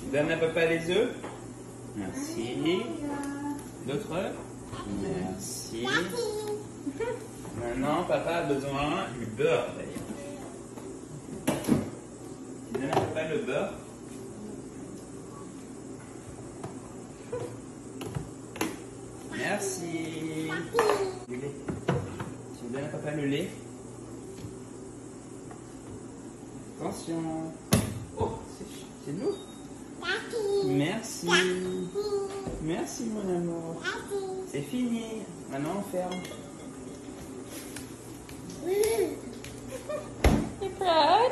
Donne à papa les œufs. Merci. D'autres? Merci. Maintenant, papa a besoin du beurre d'ailleurs. Tu donnes à papa le beurre. Merci. Du lait. Tu donnes à papa le lait. Attention. Oh, c'est de l'eau. Merci. Merci mon amour. C'est fini. Maintenant on ferme. You proud?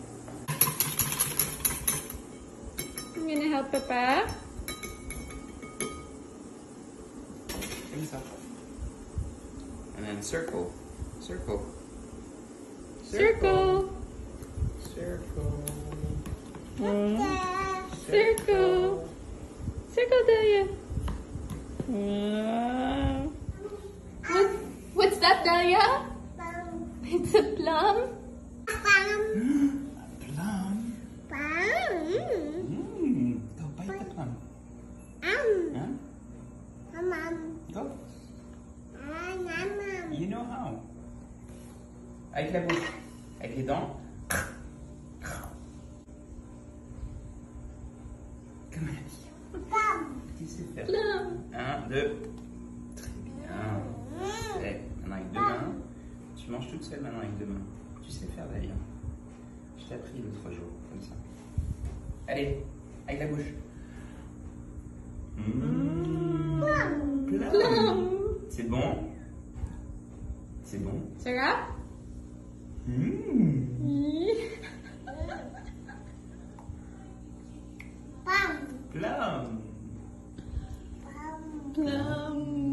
I'm gonna help Papa. Comme ça. And then circle. Circle. Circle. Circle. Circle. Circle, Dahlia. Wow. What's that, Dahlia? It's a plum. Plum. Go bite the plum. Huh? Go. You know how. Avec la bouche. Avec les dents. Comme la vie. Tu sais faire. Plum. 1, 2. Très bien. Allez, maintenant avec deux mains. Tu manges toute seule maintenant avec deux mains. Tu sais faire Dahlia. Je t'ai appris l'autre jour, comme ça. Allez, avec la bouche. Plum. C'est bon? C'est bon? Sarah? Plum. Plum.